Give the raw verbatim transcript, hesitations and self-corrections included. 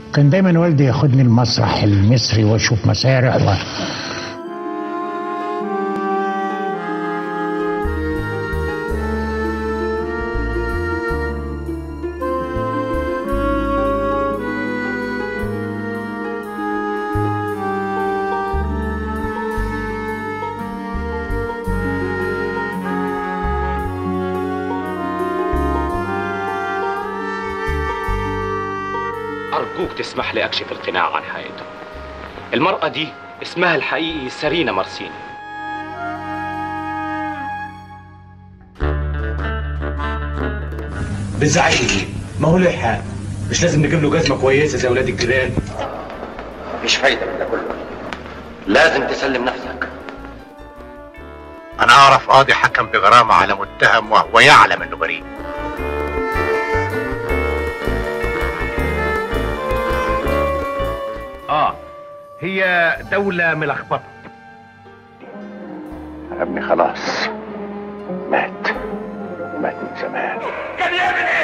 كان دايما والدي ياخدني المسرح المصري واشوف مسارح و... أرجوك تسمح لي أكشف القناع عن حقيقته. المرأة دي اسمها الحقيقي سارينا مارسيني. بتزعقي ليه؟ ما هو له حق، مش لازم نجيب له جزمة كويسة زي ولاد الجيران. مفيش فايدة من ده كله، لازم تسلم نفسك. أنا أعرف قاضي حكم بغرامة على متهم وهو يعلم إنه بريء. اه هي دولة ملخبطة. ابني خلاص مات، مات من زمان. كان يعمل ايه؟